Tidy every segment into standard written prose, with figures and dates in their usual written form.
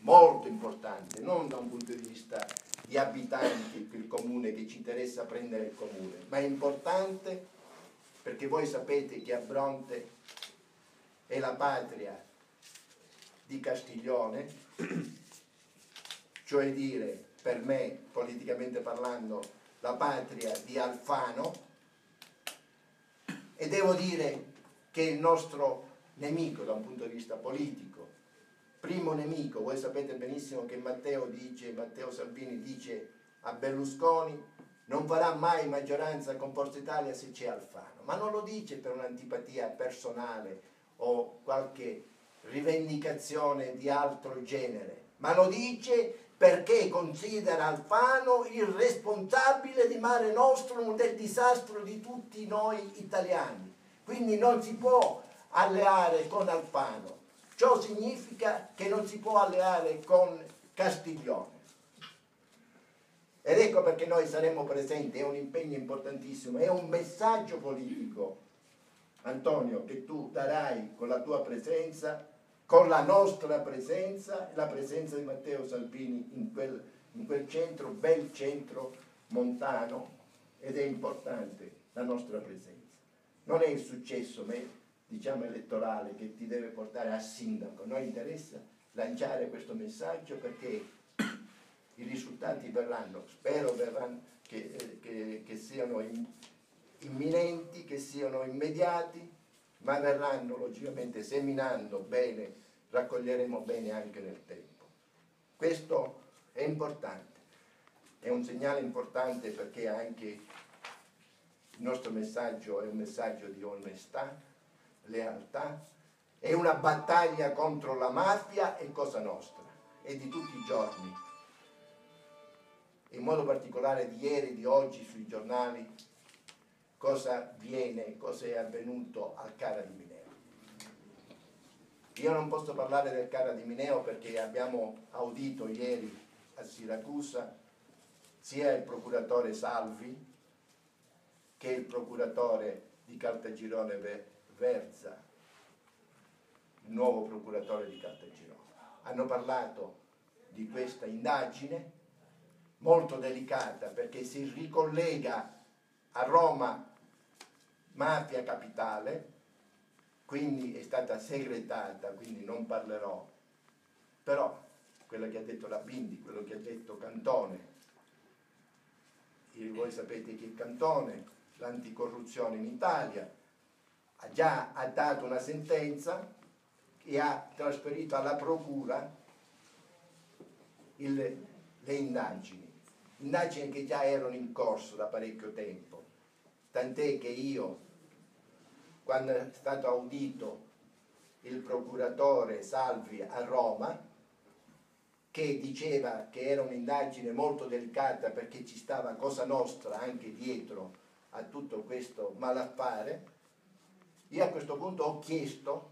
molto importante, non da un punto di vista di abitanti il comune, che ci interessa prendere il comune, ma è importante perché voi sapete che Abronte è la patria di Castiglione, cioè dire, per me, politicamente parlando, la patria di Alfano, e devo dire che il nostro nemico da un punto di vista politico, primo nemico, voi sapete benissimo che Matteo Salvini dice a Berlusconi: non farà mai maggioranza con Forza Italia se c'è Alfano, ma non lo dice per un'antipatia personale o qualche rivendicazione di altro genere, ma lo dice perché considera Alfano il responsabile di Mare Nostrum, del disastro di tutti noi italiani. Quindi non si può alleare con Alfano. Ciò significa che non si può alleare con Castiglione. Ed ecco perché noi saremo presenti, è un impegno importantissimo, è un messaggio politico, Antonio, che tu darai con la tua presenza, con la nostra presenza, la presenza di Matteo Salvini in quel centro, bel centro montano, ed è importante la nostra presenza. Non è il successo, diciamo, elettorale che ti deve portare a sindaco, a noi interessa lanciare questo messaggio perché i risultati verranno, spero che siano imminenti, che siano immediati, ma verranno logicamente seminando bene, raccoglieremo bene anche nel tempo. Questo è importante, è un segnale importante perché anche il nostro messaggio è un messaggio di onestà, lealtà, è una battaglia contro la mafia e Cosa Nostra, e di tutti i giorni. In modo particolare di ieri, di oggi sui giornali, cosa è avvenuto al CARA di Mineo. Io non posso parlare del CARA di Mineo perché abbiamo audito ieri a Siracusa sia il procuratore Salvi che il procuratore di Caltagirone Verza, il nuovo procuratore di Caltagirone. Hanno parlato di questa indagine molto delicata perché si ricollega a Roma Mafia Capitale, quindi è stata segretata, quindi non parlerò, però quello che ha detto la Bindi, quello che ha detto Cantone, voi sapete che Cantone, l'anticorruzione in Italia, ha dato una sentenza e ha trasferito alla procura le indagini che già erano in corso da parecchio tempo, tant'è che io, quando è stato audito il procuratore Salvi a Roma, che diceva che era un'indagine molto delicata perché ci stava Cosa Nostra anche dietro a tutto questo malaffare, io a questo punto ho chiesto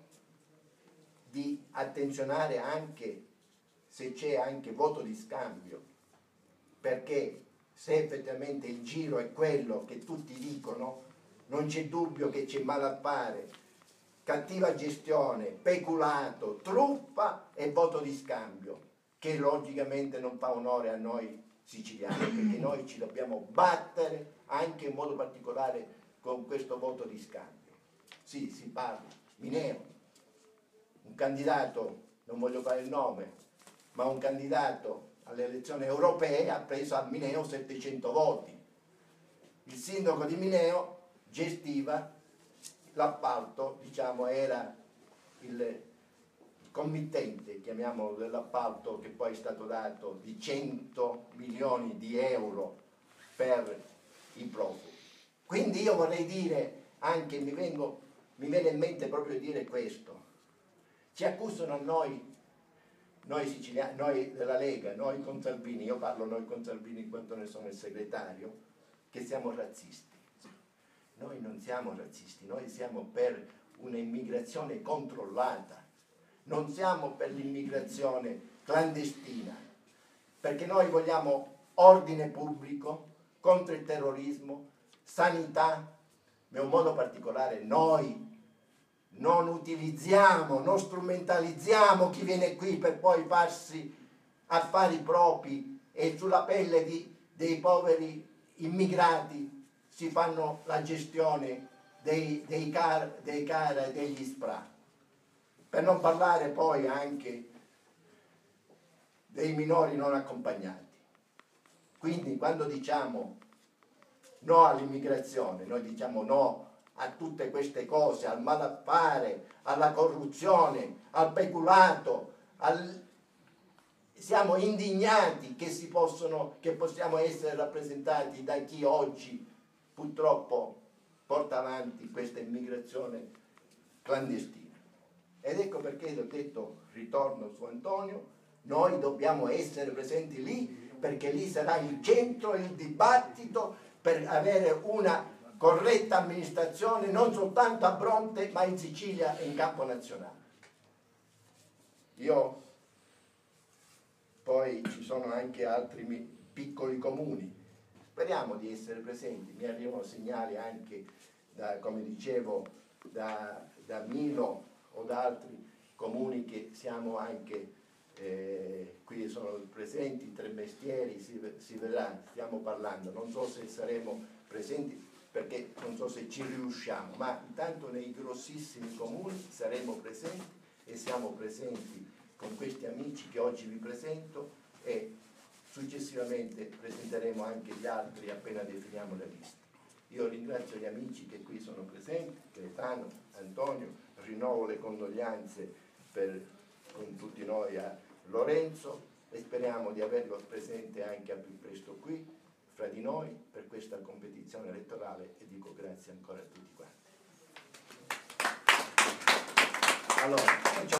di attenzionare anche se c'è anche voto di scambio, perché se effettivamente il giro è quello che tutti dicono, non c'è dubbio che c'è malaffare, cattiva gestione, peculato, truffa e voto di scambio, che logicamente non fa onore a noi siciliani, perché noi ci dobbiamo battere anche in modo particolare con questo voto di scambio. Sì, si parla, Mineo, un candidato, non voglio fare il nome, ma un candidato alle elezioni europee ha preso a Mineo 700 voti. Il sindaco di Mineo gestiva l'appalto, diciamo, era il committente, chiamiamolo, dell'appalto che poi è stato dato di 100 milioni di euro per i profughi. Quindi io vorrei dire anche, mi viene in mente proprio dire questo, ci accusano a noi siciliani, noi della Lega, noi con Salvini, io parlo noi con Salvini in quanto ne sono il segretario, che siamo razzisti. Noi non siamo razzisti, noi siamo per un'immigrazione controllata, non siamo per l'immigrazione clandestina, perché noi vogliamo ordine pubblico, contro il terrorismo, sanità, ma in un modo particolare noi non utilizziamo, non strumentalizziamo chi viene qui per poi farsi affari propri e sulla pelle dei poveri immigrati si fanno la gestione dei car e degli SPRAR. Per non parlare poi anche dei minori non accompagnati. Quindi quando diciamo no all'immigrazione, noi diciamo no a tutte queste cose, al malaffare, alla corruzione, al peculato, siamo indignati che possiamo essere rappresentati da chi oggi purtroppo porta avanti questa immigrazione clandestina. Ed ecco perché ho detto, ritorno su Antonio, noi dobbiamo essere presenti lì, perché lì sarà il centro, il dibattito per avere una corretta amministrazione non soltanto a Bronte ma in Sicilia e in campo nazionale. Poi ci sono anche altri piccoli comuni, speriamo di essere presenti, mi arrivano segnali anche come dicevo da Milo o da altri comuni che siamo anche qui sono presenti, Tre Mestieri, si vedrà, stiamo parlando, non so se saremo presenti perché non so se ci riusciamo, ma intanto nei grossissimi comuni saremo presenti e siamo presenti con questi amici che oggi vi presento e successivamente presenteremo anche gli altri appena definiamo la lista. Io ringrazio gli amici che qui sono presenti, Gaetano, Antonio, rinnovo le condoglianze con tutti noi a Lorenzo e speriamo di averlo presente anche al più presto qui fra di noi per questa competizione elettorale e dico grazie ancora a tutti quanti. Allora,